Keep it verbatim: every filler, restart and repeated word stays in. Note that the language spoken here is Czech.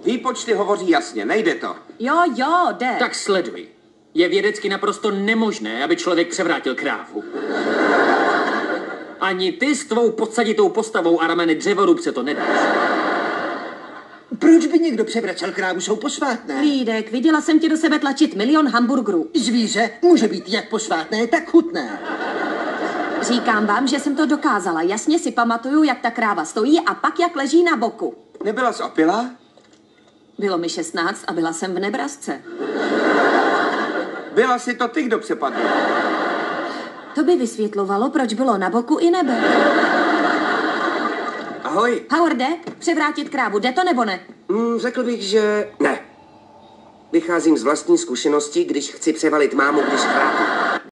Výpočty hovoří jasně, nejde to. Jo, jo, jde. Tak sleduj. Je vědecky naprosto nemožné, aby člověk převrátil krávu. Ani ty s tvou podsaditou postavou a rameny dřevorubce to nedáš. Proč by někdo převracel krávu, jsou posvátné? Lídek, viděla jsem tě do sebe tlačit milion hamburgerů. Zvíře může být jak posvátné, tak chutné. Říkám vám, že jsem to dokázala. Jasně si pamatuju, jak ta kráva stojí a pak jak leží na boku. Nebyla jsi opila? Bylo mi šestnáct a byla jsem v Nebrasce. Byla si to ty, kdo přepadl. To by vysvětlovalo, proč bylo na boku i nebe. Ahoj. Howarde, převrátit krávu, jde to nebo ne? Mm, řekl bych, že ne. Vycházím z vlastní zkušenosti, když chci převalit mámu, když chrápu.